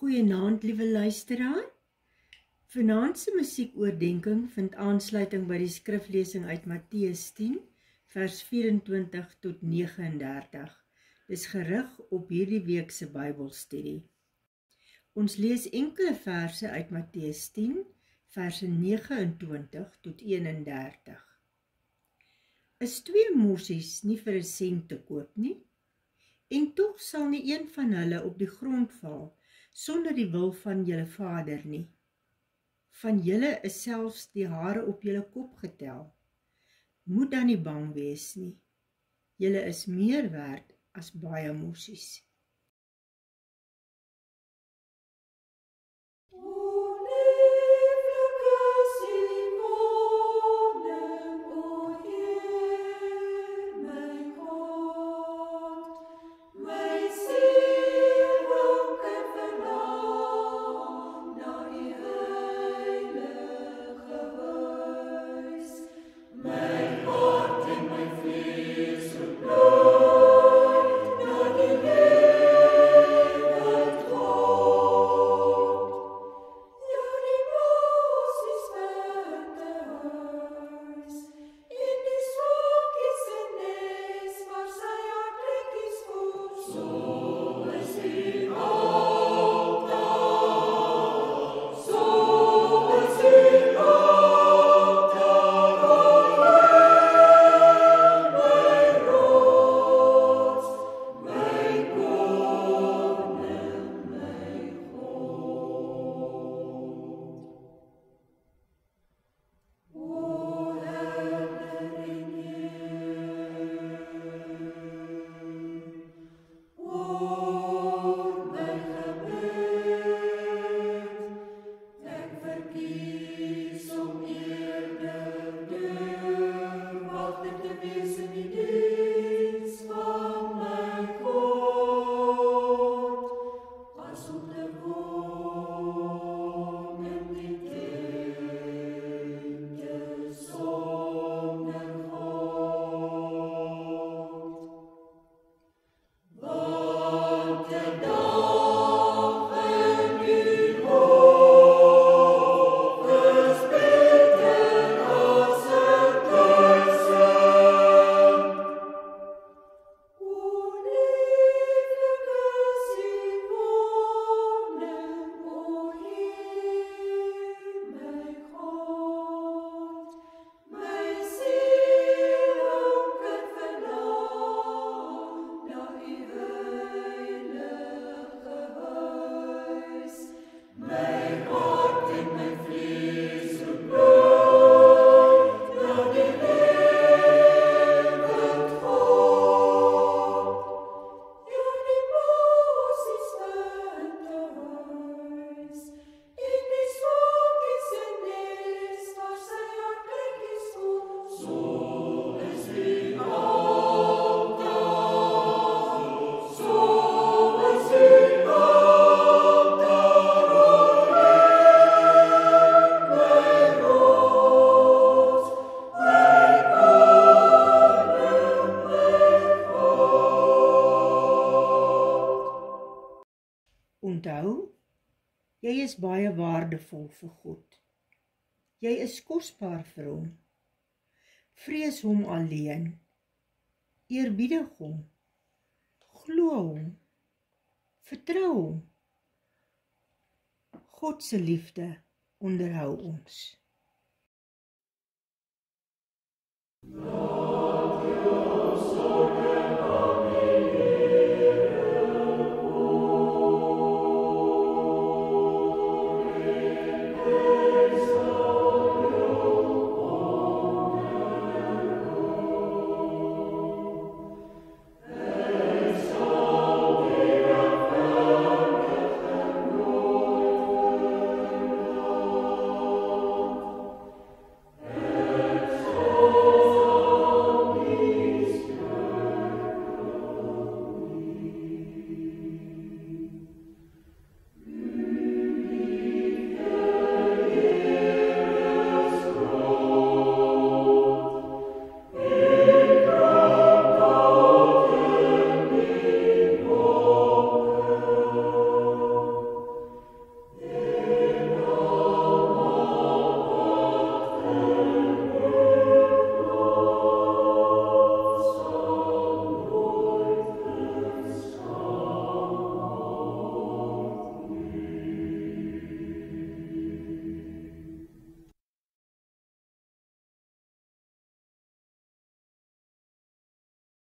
Goeienaand, liewe luisteraar. Vanaand se musiekoordenking vind aansluiting by die skriflesing uit Matteus 10, vers 24 tot 39. Dis gerig op hierdie week se Bybelstudie. Ons lees enkele verse uit Matteus 10, verse 29 tot 31. Is 2 mossies nie vir 'n sent te koop nie? En tog sal nie een van hulle op die grond val, sonder die wil van julle Vader nie. Van julle is selfs die hare op julle kop getel. Moet dan nie bang wees nie. Julle is meer werd as baie mossies. Onthou, jy is baie waardevol vir God. Jy is kosbaar vir hom. Vrees hom alleen. Eerbiedig hom. Glo hom. Vertrou hom. God se liefde onderhou ons.